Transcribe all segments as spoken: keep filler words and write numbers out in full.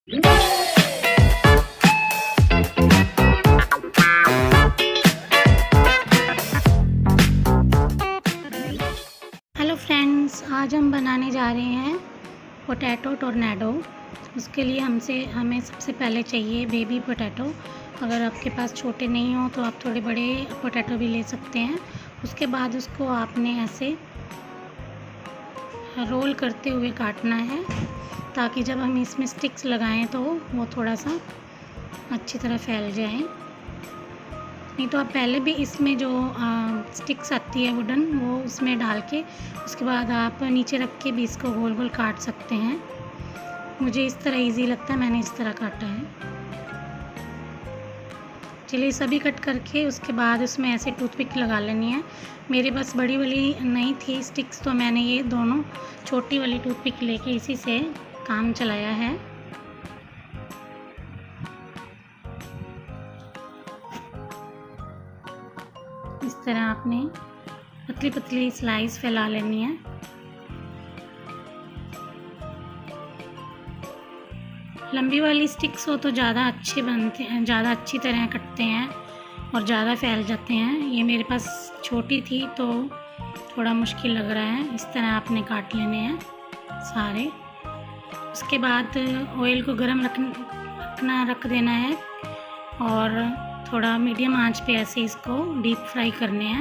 Hello friends, आज हम बनाने जा रहे हैं पोटैटो टोर्नेडो। उसके लिए हमसे हमें सबसे पहले चाहिए बेबी पोटैटो। अगर आपके पास छोटे नहीं हो तो आप थोड़े बड़े पोटैटो भी ले सकते हैं। उसके बाद उसको आपने ऐसे रोल करते हुए काटना है, ताकि जब हम इसमें स्टिक्स लगाएं तो वो थोड़ा सा अच्छी तरह फैल जाए। नहीं तो आप पहले भी इसमें जो आ, स्टिक्स आती है वुडन, वो उसमें डाल के उसके बाद आप नीचे रख के भी इसको गोल गोल काट सकते हैं। मुझे इस तरह इजी लगता है, मैंने इस तरह काटा है। चलिए सभी कट करके उसके बाद उसमें ऐसे टूथपिक लगा लेनी है। मेरे पास बड़ी वाली नहीं थी स्टिक्स, तो मैंने ये दोनों छोटी वाली टूथपिक लेके इसी से काम चलाया है। इस तरह आपने पतली पतली स्लाइस फैला लेनी है। लंबी वाली स्टिक्स हो तो ज़्यादा अच्छे बनते हैं, ज़्यादा अच्छी तरह कटते हैं और ज़्यादा फैल जाते हैं। ये मेरे पास छोटी थी तो थोड़ा मुश्किल लग रहा है। इस तरह आपने काट लेने हैं सारे। उसके बाद ऑयल को गर्म रख रखना रख देना है और थोड़ा मीडियम आंच पे ऐसे इसको डीप फ्राई करने हैं।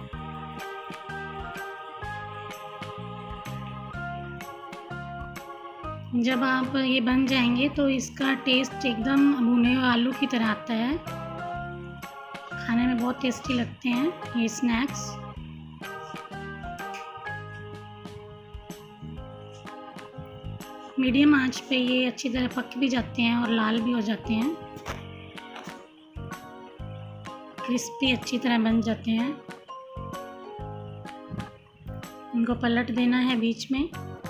जब आप ये बन जाएंगे तो इसका टेस्ट एकदम भुने हुए आलू की तरह आता है। खाने में बहुत टेस्टी लगते हैं ये स्नैक्स। मीडियम आंच पे ये अच्छी तरह पक भी जाते हैं और लाल भी हो जाते हैं, क्रिस्पी अच्छी तरह बन जाते हैं। इनको पलट देना है बीच में।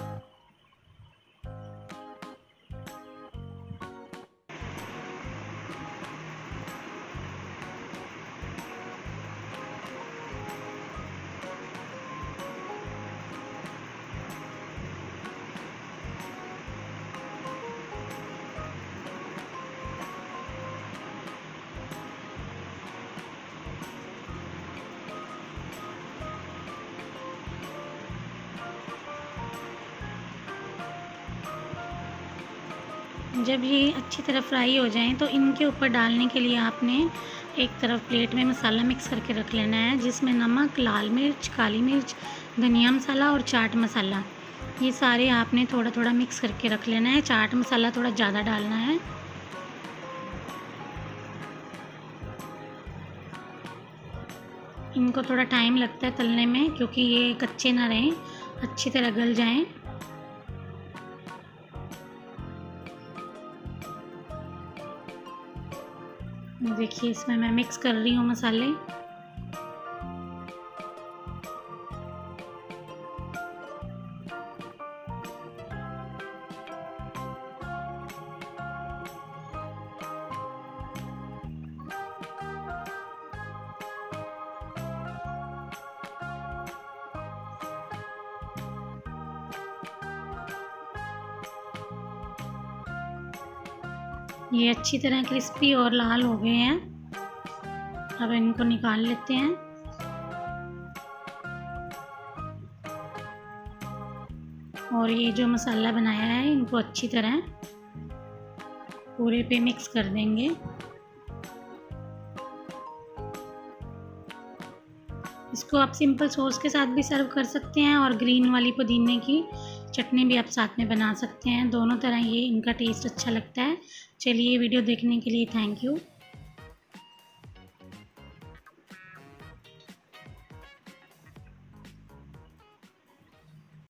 जब ये अच्छी तरह फ्राई हो जाएं तो इनके ऊपर डालने के लिए आपने एक तरफ प्लेट में मसाला मिक्स करके रख लेना है, जिसमें नमक, लाल मिर्च, काली मिर्च, धनिया मसाला और चाट मसाला, ये सारे आपने थोड़ा थोड़ा मिक्स करके रख लेना है। चाट मसाला थोड़ा ज़्यादा डालना है। इनको थोड़ा टाइम लगता है तलने में, क्योंकि ये कच्चे ना रहें, अच्छी तरह गल जाएं। देखिए इसमें मैं मिक्स कर रही हूँ मसाले। ये अच्छी तरह क्रिस्पी और लाल हो गए हैं। अब इनको निकाल लेते हैं। और ये जो मसाला बनाया है इनको अच्छी तरह पूरे पे मिक्स कर देंगे। इसको आप सिंपल सॉस के साथ भी सर्व कर सकते हैं और ग्रीन वाली पुदीने की चटनी भी आप साथ में बना सकते हैं। दोनों तरह ये इनका टेस्ट अच्छा लगता है। चलिए वीडियो देखने के लिए थैंक यू।